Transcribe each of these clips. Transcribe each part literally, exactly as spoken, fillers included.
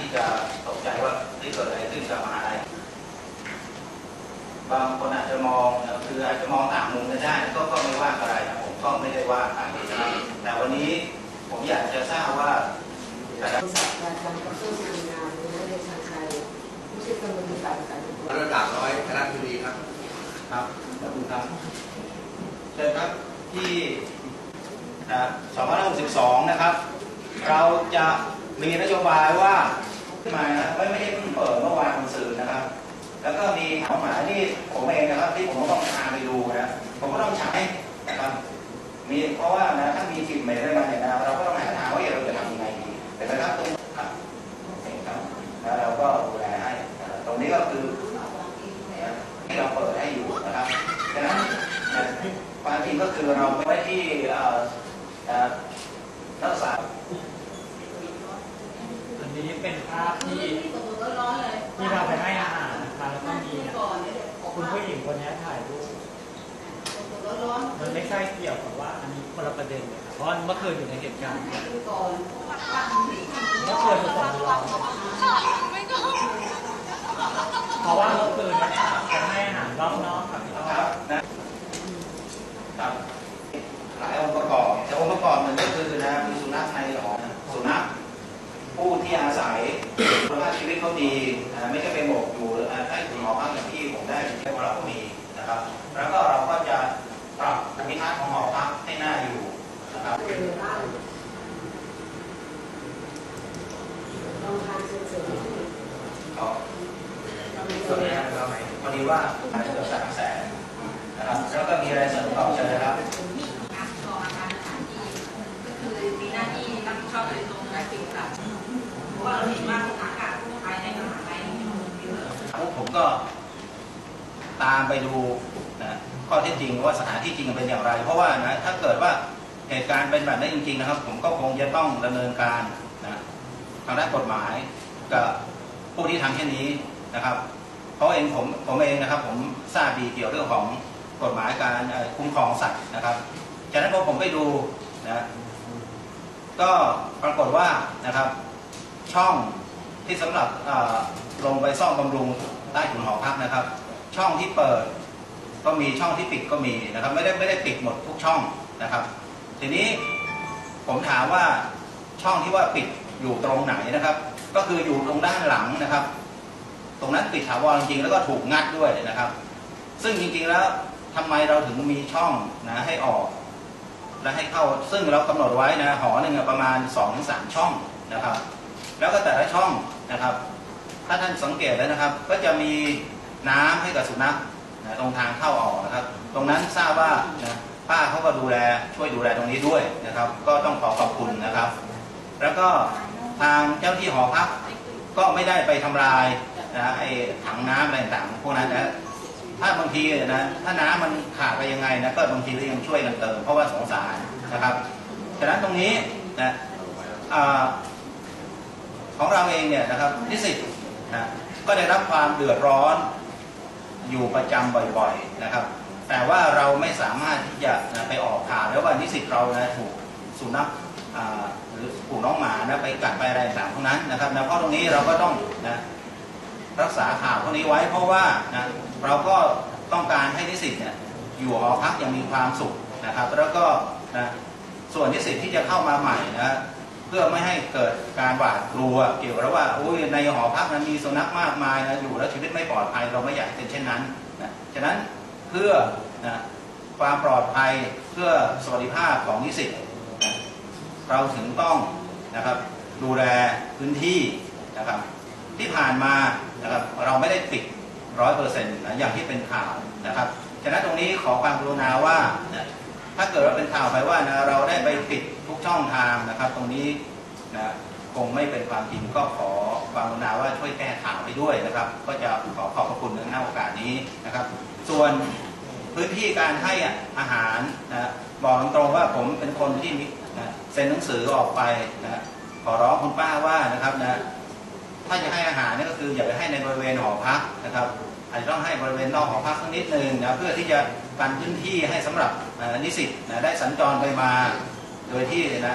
ที่จะตกใจว่าที่เกิดอะไรขึ้นกับมหาลัยบางคนอาจจะมองคืออาจจะมองต่างมุมกันได้ก็ก็ไม่ว่าอะไรนะผมก็ไม่ได้ว่าอะไรนะแต่วันนี้ผมอยากจะทราบว่าศาสตราจารย์ดร.สุริยาบุญเดชชัยผู้ช่วยกรรมการการระดับร้อยคณะบดีครับครับขอบคุณครับเชิญครับที่สองพันห้าร้อยหกสิบสองนะครับเราจะมีนโยบายว่ามาไม่ไม่ได้เพิ่งเปิดเมื่อวานวันศุกร์นะครับแล้วก็มีหมายที่ผมเองนะครับที่ผมต้องพาไปดูนะผมก็ต้องใช้นะครับมีเพราะว่านะถ้ามีจิตเมย์ได้มาเนี่ยนะเราก็ต้องหาทางว่าเราจะทำยังไงดีแต่นะครับตรงครับแล้วเราก็ดูแลให้ตรงนี้ก็คือที่เราเปิดให้อยู่นะครับดังนั้นความจริงก็คือเราไว้ที่นักศึกษาอันนี้เป็นภาพที่ที่เราไปให้อาหารนะคะแล้วก็มีคุณผู้หญิงคนนี้ถ่ายรูปมันไม่ใช่เกี่ยวกับว่าอันนี้คนละประเด็นเลยค่ะเพราะเมื่อคืนอยู่ในเหตุการณ์เมื่อคืนเป็นสองร้อนเพราะว่าเมื่อคืนจะให้อาหารรอบนอกครับนะครับหลายองค์ประกอบแต่องค์ประกอบหนึ่งก็คือนะมีสุนัขในหอสุนัขผู้ที่อาศัยคุณภาพชีวิตเขาดีไม่ใช่ไปหมกอยู่ใต้ถุนหอพักอย่างที่ผมได้ที่เราก็มีนะครับแล้วก็เราก็จะปรับภูมิทัศน์ของหอพักให้น่าอยู่นะครับลองทานเสริมๆก็ตอนนี้เราพอดีว่าอาจจะเกิดสามแสนนะครับแล้วก็มีอะไรเสริมต่อเชิญนะครับกองอาคารสถานที่ก็คือมีหน้าที่รับผิดชอบโดยตรงในสิ่งต่างเพราะว่าเราเห็นว่าสถานการณ์ภายในมหาลัยมีเยอะผมก็ตามไปดูนะข้อเท็จจริงว่าสถานที่จริงเป็นอย่างไรเพราะว่านะถ้าเกิดว่าเหตุการณ์เป็นแบบนั้นจริงๆนะครับผมก็คงจะต้องดำเนินการนะทางด้านกฎหมายกับผู้ที่ทำเช่นนี้นะครับเพราะเองผมผมเองนะครับผมทราบดีเกี่ยวเรื่องของกฎหมายการคุ้มครองสัตว์นะครับจากนั้นพอผมไปดูนะก็ปรากฏว่านะครับช่องที่สำหรับลงไปซ่อมบำรุงใต้ถุนหอพักนะครับช่องที่เปิดก็มีช่องที่ปิดก็มีนะครับไม่ได้ไม่ได้ปิดหมดทุกช่องนะครับทีนี้ผมถามว่าช่องที่ว่าปิดอยู่ตรงไหนนะครับก็คืออยู่ตรงด้านหลังนะครับตรงนั้นปิดถาวรจริงๆแล้วก็ถูกงัดด้วยนะครับซึ่งจริงๆแล้วทำไมเราถึงมีช่องนะให้ออกและให้เข้าซึ่งเรากำหนดไว้นะหอหนึ่งประมาณ สองถึงสาม ช่องนะครับแล้วก็แต่ละช่องนะครับถ้าท่านสังเกตแล้วนะครับก็จะมีน้ำให้กับสุนัขนะตรงทางเข้าออกนะครับตรงนั้นทราบว่านะป้าเขาก็ดูแลช่วยดูแลตรงนี้ด้วยนะครับก็ต้องขอขอบคุณนะครับแล้วก็ทางเจ้าที่หอพักก็ไม่ได้ไปทำลายนะไอ้ถังน้ำอะไรต่างๆพวกนั้นนะถ้าบางทีนะถ้าน้ำมันขาดไปยังไงนะก็บางทีเรายังช่วยกันเติมเพราะว่าสงสารนะครับฉะนั้นตรงนี้นะของเราเองเนี่ยนะครับนิสิตนะก็ได้รับความเดือดร้อนอยู่ประจำบ่อยๆนะครับแต่ว่าเราไม่สามารถที่จะนะไปออกข่าวแล้วว่านิสิตเรานะถูกสุนัขหรือถูกน้องหมานะไปกัดไปอะไรต่างๆพวกนั้นนะครับนะเพราะตรงนี้เราก็ต้องนะรักษาข่าวพวกนี้ไว้เพราะว่านะเราก็ต้องการให้นิสิตเนี่ยอยู่หอพักอย่างมีความสุขนะครับแล้วก็นะส่วนนิสิตที่จะเข้ามาใหม่นะเพื่อไม่ให้เกิดการหวาดกลัวเกี่ยวกับว่าอุ้ยในหอพักนั้นมีสุนัขมากมายนะอยู่แล้วชีวิตไม่ปลอดภัยเราไม่อยากเป็นเช่นนั้นนะฉะนั้นเพื่อนะความปลอดภัยเพื่อสวัสดิภาพของนิสิตนะเราถึงต้องนะครับดูแลพื้นที่นะครับที่ผ่านมานะครับเราไม่ได้ปิดร้อยเปอร์เซ็นต์นะอย่างที่เป็นข่าวนะครับฉะนั้นตรงนี้ขอความกรุณาว่านะถ้าเกิดว่าเป็นข่าวไปว่านะเราได้ไปปิดทุกช่องทางนะครับตรงนี้นะคงไม่เป็นความจริงก็ขอความกรุณาว่าช่วยแก้ข่าวไปด้วยนะครับก็จะขอขอบพระคุณในโอกาสนี้นะครับส่วนพื้นที่การให้อาหารนะบอกตรงๆว่าผมเป็นคนที่นะเซ็นหนังสือออกไปนะขอร้องคุณป้าว่านะครับนะถ้าจะให้อาหารนี่ก็คืออย่าไปให้ในบริเวณหอพักนะครับอาจจะต้องให้บริเวณนอกหอพักสักนิดนึงนะเพื่อที่จะกันพื้นที่ให้สำหรับนิสิตนะได้สัญจรไปมาโดยที่นะ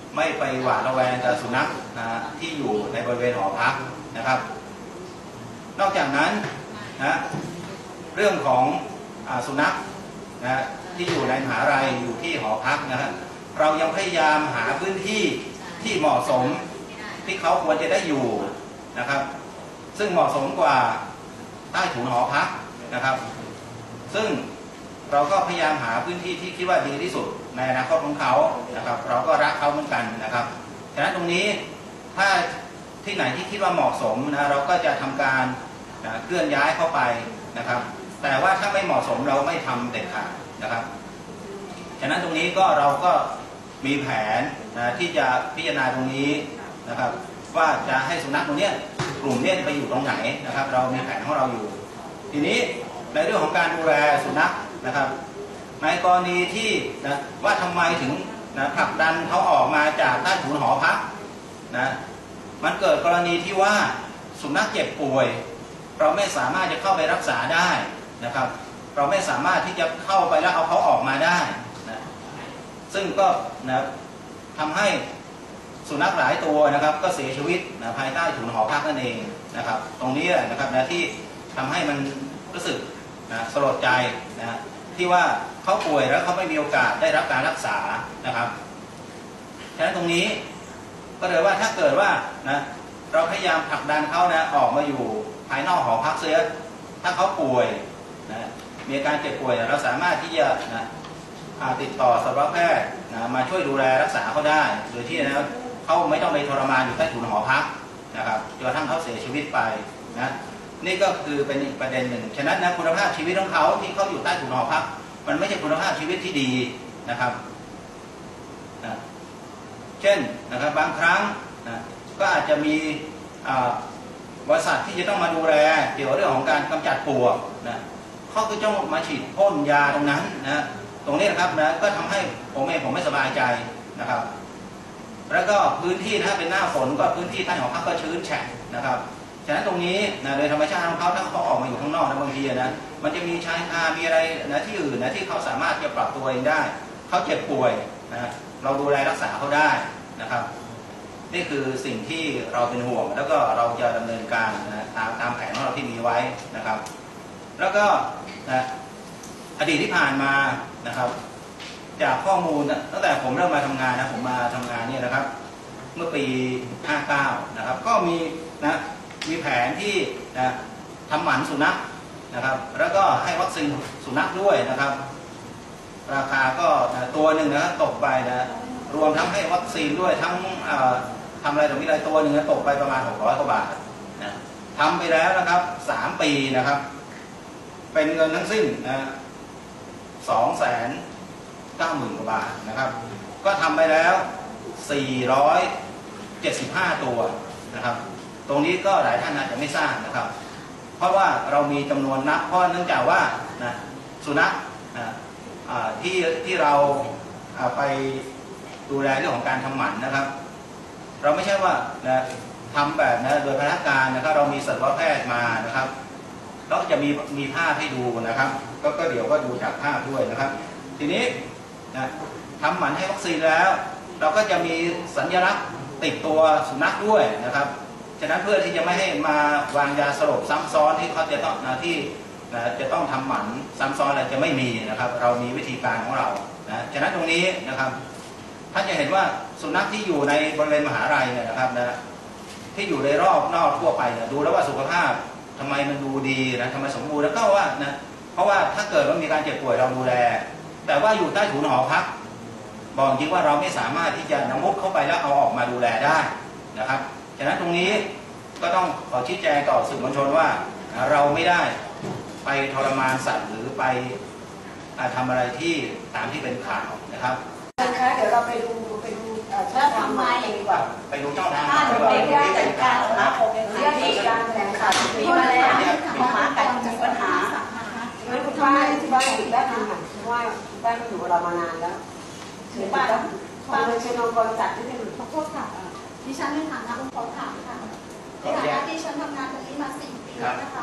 ไม่ไปหวาดระแวงกับสุนัขนะที่อยู่ในบริเวณหอพักนะครับนอกจากนั้นนะเรื่องของอ่าสุนัขนะที่อยู่ในมหาลัยอยู่ที่หอพักนะฮะเรายังพยายามหาพื้นที่ที่เหมาะสมที่เขาควรจะได้อยู่นะครับซึ่งเหมาะสมกว่าใต้ถุนหอพักนะครับซึ่งเราก็พยายามหาพื้นที่ที่คิดว่าดีที่สุดในอนาคตของเขานะครับเราก็รักเขาเหมือนกันนะครับฉะนั้นตรงนี้ถ้าที่ไหนที่คิดว่าเหมาะสมนะเราก็จะทำการนะเคลื่อนย้ายเข้าไปนะครับแต่ว่าถ้าไม่เหมาะสมเราไม่ทำเด็ดขาดนะครับฉะนั้นตรงนี้ก็เราก็มีแผนนะที่จะพิจารณาตรงนี้นะครับว่าจะให้สุนัขตรงนี้กลุ่มนี้ไปอยู่ตรงไหนนะครับเรามีแผนของเราอยู่ทีนี้ในเรื่องของการดูแลสุนัขนะครับในกรณีที่นะว่าทำไมถึงนะผลักดันเขาออกมาจากใต้ถุนหอพักนะมันเกิดกรณีที่ว่าสุนัขเจ็บป่วยเราไม่สามารถจะเข้าไปรักษาได้นะครับเราไม่สามารถที่จะเข้าไปแล้วเอาเขาออกมาได้นะซึ่งก็นะทำให้สุนัขหลายตัวนะครับก็เสียชีวิตนะภายใต้ถุนหอพักนั่นเองนะครับตรงนี้นะครับนะที่ทำให้มันรู้สึกนะสลดใจนะที่ว่าเขาป่วยแล้วเขาไม่มีโอกาสได้รับการรักษานะครับฉะนั้นตรงนี้ก็เลยว่าถ้าเกิดว่านะเราพยายามผลักดันเขานะออกมาอยู่ภายนอกหอพักเสียถ้าเขาป่วยนะมีอาการเจ็บป่วยเราสามารถที่จะนะติดต่อสัตวแพทย์นะมาช่วยดูแลรักษาเขาได้โดยที่นะเขาไม่ต้องไปทรมานอยู่ใต้ถุนหอพักนะครับจนกระทั่งเขาเสียชีวิตไปนะนี่ก็คือเป็นอีกประเด็นหนึ่งฉะนั้นนะคุณภาพชีวิตของเขาที่เขาอยู่ใต้ถุนหอพักมันไม่ใช่คุณภาพชีวิตที่ดีนะครับนะเช่นนะครับบางครั้งนะก็อาจจะมีบริษัทที่จะต้องมาดูแลเกี่ยวกับเรื่องของการกำจัดปลวกนะเขาก็ต้องมาฉีดพ่นยาตรงนั้นนะตรงนี้นะครับนะก็ทำให้ผมเองผมไม่สบายใจนะครับแล้วก็พื้นที่นะเป็นหน้าฝนก็พื้นที่ใต้หอพักก็ชื้นแฉะนะครับฉะนั้นตรงนี้นะโดยธรรมชาติของเขาถ้าเขาออกมาอยู่ข้างนอกนะบางทีนะมันจะมีชายคามีอะไรนะที่อื่นนะที่เขาสามารถจะปรับตัวเองได้เขาเจ็บป่วยนะเราดูแลรักษาเขาได้นะครับนี่คือสิ่งที่เราเป็นห่วงแล้วก็เราจะดำเนินการนะตามตามแผนของเราที่มีไว้นะครับแล้วก็นะอดีตที่ผ่านมานะครับจากข้อมูลตั้งแต่ผมเริ่มมาทำงานนะผมมาทำงานเนี่ยนะครับเมื่อปีห้าเก้านะครับก็มีนะมีแผนที่นะทำหมันสุนัขนะครับแล้วก็ให้วัคซีนสุนัขด้วยนะครับราคาก็นะตัวหนึ่งนะตกไปนะรวมทั้งให้วัคซีนด้วยทั้งทำอะไรต่อมีอะไรตัวหนึ่งนะตกไปประมาณหกร้อยกว่าบาทนะทำไปแล้วนะครับสามปีนะครับเป็นเงินทั้งสิ้นนะสองแสนเก้าหมื่นกว่าบาทนะครับก็ทำไปแล้วสี่ร้อยเจ็ดสิบห้าตัวนะครับตรงนี้ก็หลายท่านอาจจะไม่ทราบนะครับเพราะว่าเรามีจำนวนนับเพราะเนื่องจากว่านะสุนัขนะที่ที่เราไปดูแลเรื่องของการทำหมันนะครับเราไม่ใช่ว่านะทำแบบนะโดยพนักงานนะครับเรามีสัตวแพทย์มานะครับแล้วก็จะมีมีภาพให้ดูนะครับก็ก็เดี๋ยวก็ดูจากภาพด้วยนะครับทีนี้นะทำหมันให้วัคซีนแล้วเราก็จะมีสัญลักษณ์ติดตัวสุนัขด้วยนะครับฉะนั้นเพื่อที่จะไม่ให้มาวางยาสลบซ้ำซ้อนที่เขาจะต้องนะที่นะจะต้องทำหมันซ้ำซ้อนอะไรจะไม่มีนะครับเรามีวิธีการของเรานะฉะนั้นตรงนี้นะครับท่านจะเห็นว่าสุนัขที่อยู่ในบริเวณมหาลัยเนี่ยนะครับนะที่อยู่ในรอบนอกทั่วไปเนี่ยดูแล้วว่าสุขภาพทำไมมันดูดีนะทำไมสมบูรณ์แล้วก็ว่านะเพราะว่าถ้าเกิดว่ามีการเจ็บป่วยเราดูแลแต่ว่าอยู่ใต้ถุนหอพักบอกจริงว่าเราไม่สามารถที่จะนำมุดเข้าไปแล้วเอาออกมาดูแลได้นะครับฉะนั้นตรงนี้ก็ต้องขอชี้แจงต่อสื่อมวลชนว่าเราไม่ได้ไปทรมานสัตว์หรือไปทำอะไรที่ตามที่เป็นข่าวนะครับนะคะเดี๋ยวเราไปดูไปดูช่องทางมาดีกว่าไปดูช่องทางถ้าเด็กได้จัดการนะผมเรื่องการแถลงข่าวมีมาแล้วหมากัดมีปัญหางั้นคุณป้าที่บ้านอยู่ได้ทำค่ะว่าบ้านอยู่กับเรามานานแล้วถือป้าแล้วป้าเป็นชนองกรจัดที่เป็นขอโทษค่ะดิฉันในฐานะองค์กรถามค่ะในฐานะที่ฉันทำงานตรงนี้มาสี่ปีนะคะ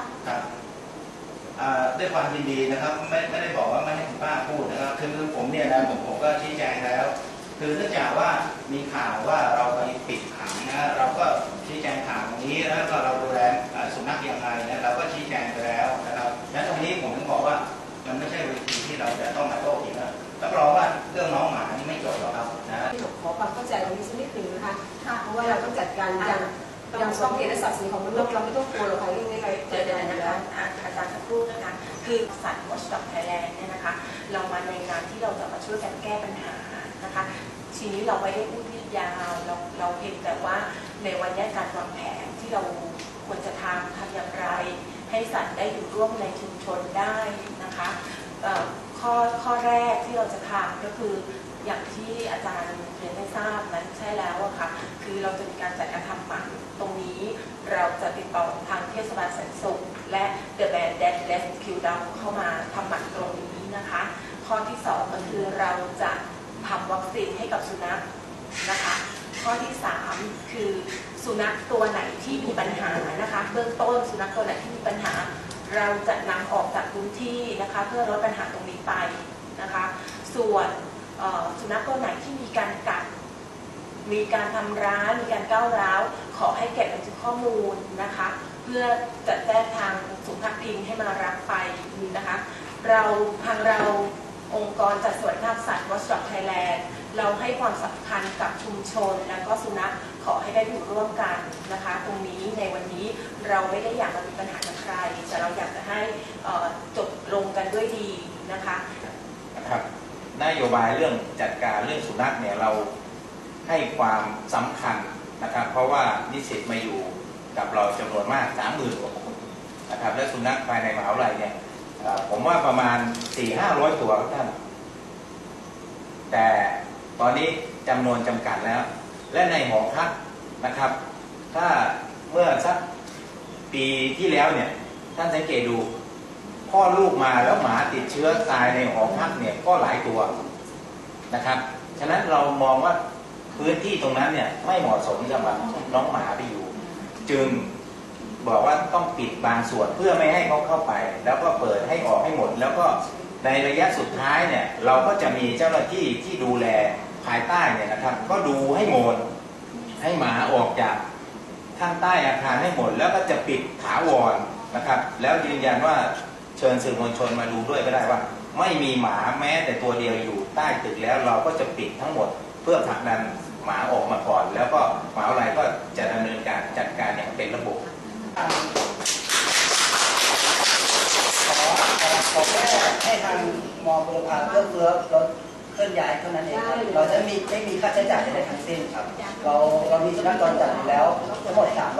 ด้วยความยินดีนะครับไม่ไม่ได้บอกว่าไม่ให้คุณป้าพูดนะครับคือผมเนี่ยนะผมผมก็ชี้แจงแล้วคือเนื่องจากว่ามีข่าวว่าเราไปปิดขังนะเราก็ชี้แจงข่าวตรงนี้แล้วก็เราดูแลสุนัขยังไงนะเราก็ชี้แจงไปแล้วนะครับและตรงนี้ผมถึงบอกว่ามันไม่ใช่เวทีที่เราจะต้องมาโต้เถียงนะรับรองว่าเรื่องน้องหมานี่ไม่จบหรอกครับนะขอความเข้าใจตรงนี้สักนิดหนึ่งนะคะเพราะว่าเราต้องจัดการอย่างอย่างสองเกียรติศักดิ์ศรีของมนุษย์เราไม่ต้องกลัวหรอกค่ะเรื่องนี้เราเจอเดินนะคะอาจารย์สักครู่นะคะคือสัตว์ Watchdog Thailand เนี่ยนะคะเรามาในงานที่เราจะมาช่วยกันแก้ปัญหานะคะทีนี้เราไม่ได้พูดยืดยาวเราเราเพียงแต่ว่าในวันนี้การวางแผนที่เราควรจะทำทำอย่างไรให้สัตว์ได้อยู่ร่วมในชุมชนได้นะคะข้อข้อแรกที่เราจะทำก็คืออย่างที่อาจารย์เรียนให้ทราบนั้นใช่แล้วอะค่ะคือเราจะมีการจัดการทำหมันตรงนี้เราจะติดต่อทางเทศบาลแสนสุขและ The Band Dead Rescue Dog เข้ามาทำหมันตรงนี้นะคะข้อที่สองก็คือเราจะทำวัคซีนให้กับสุนัขนะคะข้อที่สามคือสุนัขตัวไหนที่มีปัญหานะคะเบื้องต้นสุนัขตัวไหนที่มีปัญหาเราจะนำออกจากพื้นที่นะคะเพื่อลดปัญหาตรงนี้ไปนะคะส่วนสุนัขตัวไหนที่มีการกัดมีการทำร้ายมีการก้าวร้าวขอให้เก็บบันทึกข้อมูลนะคะเพื่อจัดแจ้งทางศูนย์พักพิงให้มารับไปนะคะเราทางเราองค์กรจัดสวนภาพสัตว์ Watchdog Thailand เราให้ความสำคัญกับชุมชนและก็สุนัขขอให้ได้อยู่ร่วมกันนะคะตรงนี้ในวันนี้เราไม่ได้อยากมามีปัญหากับใครแต่เราอยากจะให้จบลงกันด้วยดีนะคะนะครับนโยบายเรื่องจัดการเรื่องสุนัขเนี่ยเราให้ความสำคัญนะครับเพราะว่านิสิตมาอยู่กับเราจำนวนมากสามหมื่นกว่าคนนะครับและสุนัขภายในมหาวิทยาลัยเนี่ยผมว่าประมาณสี่ห้าร้อยตัวครับท่านแต่ตอนนี้จำนวนจำกัดแล้วและในหอพักนะครับถ้าเมื่อสักปีที่แล้วเนี่ยท่านสังเกตดูพ่อลูกมาแล้วหมาติดเชื้อตายในหอพักเนี่ยก็หลายตัวนะครับฉะนั้นเรามองว่าพื้นที่ตรงนั้นเนี่ยไม่เหมาะสมสำหรับน้องหมาไปอยู่จึงบอกว่าต้องปิดบางส่วนเพื่อไม่ให้เขาเข้าไปแล้วก็เปิดให้ออกให้หมดแล้วก็ในระยะสุดท้ายเนี่ยเราก็จะมีเจ้าหน้าที่ที่ดูแลภายใต้เนี่ยนะครับก็ดูให้หมดให้หมาออกจากข้างใต้อาคารให้หมดแล้วก็จะปิดถาวรนะครับแล้วยืนยันว่าเชิญสื่อมวลชนมาดูด้วยก็ได้ว่าไม่มีหมาแม้แต่ตัวเดียวอยู่ใต้ตึกแล้วเราก็จะปิดทั้งหมดเพื่อผลักดันหมาออกมาก่อนแล้วก็หมาอะไรก็จะดำเนินการจัดการอย่างเป็นระบบขอขอแค่ให้ทางมอบุรพาเลือกเลือกรถเคลื่อนย้ายเท่านั้นเองเราจะมีไม่มีค่าใช้จ่ายใดๆทั้งสิ้นครับเราเรามีสุนัขจรจัดอยู่แล้วทั้งหมดสาม